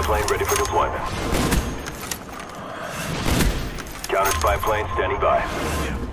plane ready for deployment. Counter spy plane standing by.